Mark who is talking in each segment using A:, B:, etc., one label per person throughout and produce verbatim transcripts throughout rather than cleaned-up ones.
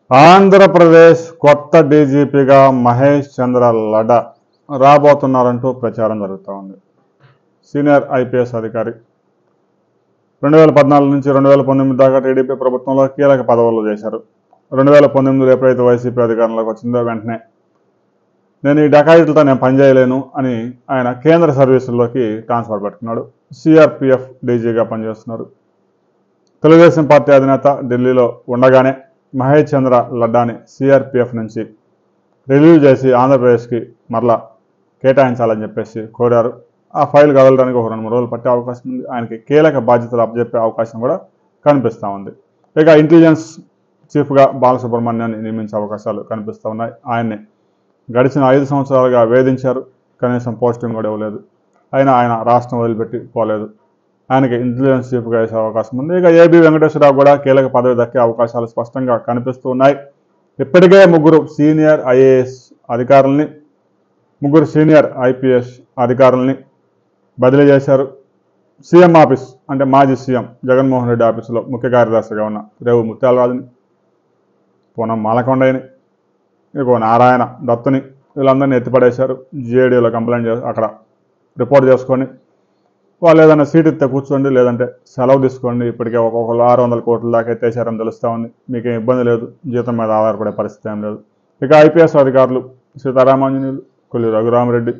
A: ఆంధ్రప్రదేశ్ కొత్త డీజీపీగా మహేష్ చంద్ర లడ్డా రాబోతున్నారంటూ ప్రచారం జరుగుతూ ఉంది. సీనియర్ ఐపీఎస్ అధికారి రెండు వేల పద్నాలుగు నుంచి రెండు వేల పంతొమ్మిది దాకా టీడీపీ ప్రభుత్వంలో కీలక పదవులు చేశారు. రెండు వేల పంతొమ్మిదిలో ఎప్పుడైతే వైసీపీ అధికారంలోకి వచ్చిందో వెంటనే నేను ఈ డకాయితులతో నేను పనిచేయలేను అని ఆయన కేంద్ర సర్వీసుల్లోకి ట్రాన్స్ఫర్ పెట్టుకున్నాడు. సిఆర్పిఎఫ్ డీజీగా పనిచేస్తున్నారు. తెలుగుదేశం పార్టీ అధినేత ఢిల్లీలో ఉండగానే మహేష్ చంద్ర లడ్డాని సిఆర్పిఎఫ్ నుంచి రిలీవ్ చేసి ఆంధ్రప్రదేశ్కి మరలా కేటాయించాలని చెప్పేసి కోరారు. ఆ ఫైల్ కదలడానికి ఒక రెండు మూడు రోజులు పట్టే అవకాశం ఉంది. ఆయనకి కీలక బాధ్యతలు అప్పచెప్పే అవకాశం కూడా కనిపిస్తూ ఉంది. ఇక ఇంటెలిజెన్స్ చీఫ్గా బాలసుబ్రహ్మణ్యాన్ని నియమించే అవకాశాలు కనిపిస్తూ ఉన్నాయి. ఆయన్ని గడిచిన ఐదు సంవత్సరాలుగా వేధించారు. కనీసం పోస్టింగ్ కూడా ఇవ్వలేదు. అయినా ఆయన రాష్ట్రం వదిలిపెట్టి పోలేదు. ఆయనకి ఇంటెలిజెన్స్ చీఫ్గా వేసే అవకాశం ఉంది. ఇక ఏబి వెంకటేశ్వరరావు కూడా కీలక పదవి దక్కే అవకాశాలు స్పష్టంగా కనిపిస్తూ ఉన్నాయి. ఇప్పటికే ముగ్గురు సీనియర్ ఐఏఎస్ అధికారుల్ని ముగ్గురు సీనియర్ ఐపీఎస్ అధికారుల్ని బదిలీ చేశారు. సీఎం ఆఫీస్ అంటే మాజీ సీఎం జగన్మోహన్ రెడ్డి ఆఫీసులో ముఖ్య కార్యదర్శిగా ఉన్న రేవు ముత్యాలరాజుని, పూనం మాలకొండయ్యని, ఇక నారాయణ దత్తుని వీళ్ళందరినీ ఎత్తిపడేశారు. జిఏడీలో కంప్లైంట్ చేసి అక్కడ రిపోర్ట్ చేసుకొని వాళ్ళు ఏదైనా సీట్ ఇస్తే కూర్చోండి, లేదంటే సెలవు తీసుకోండి. ఇప్పటికే ఒక్కొక్కరు ఆరు వందల కోట్ల దాకా ఎత్తేసారని తెలుస్తూ ఉంది. మీకేం ఇబ్బంది లేదు, జీతం మీద ఆధారపడే పరిస్థితి ఏం లేదు. ఇక ఐపీఎస్ అధికారులు సీతారామాంజనేయులు, కొల్లి రఘురామరెడ్డి,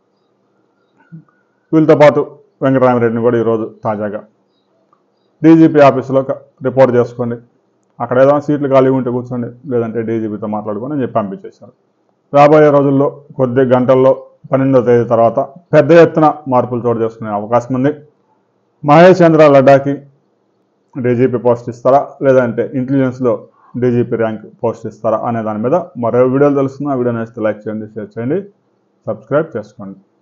A: వీళ్ళతో పాటు వెంకటరామరెడ్డిని కూడా ఈరోజు తాజాగా డీజీపీ ఆఫీసులో రిపోర్ట్ చేసుకోండి, అక్కడ ఏదైనా సీట్లు ఖాళీ ఉంటే కూర్చోండి, లేదంటే డీజీపీతో మాట్లాడుకొని అని చెప్పి పంపించేశారు. రాబోయే రోజుల్లో కొద్ది గంటల్లో పన్నెండవ తేదీ తర్వాత పెద్ద ఎత్తున మార్పులు చోటు చేసుకునే అవకాశం ఉంది. మహేష్ చంద్ర లడ్డాకి డీజీపీ పోస్ట్ ఇస్తారా, లేదంటే ఇంటెలిజెన్స్లో డీజీపీ ర్యాంక్ పోస్ట్ ఇస్తారా అనే దాని మీద మరో వీడియోలు తెలుస్తుంది. ఆ వీడియో నేస్తే లైక్ చేయండి, షేర్ చేయండి, సబ్స్క్రైబ్ చేసుకోండి.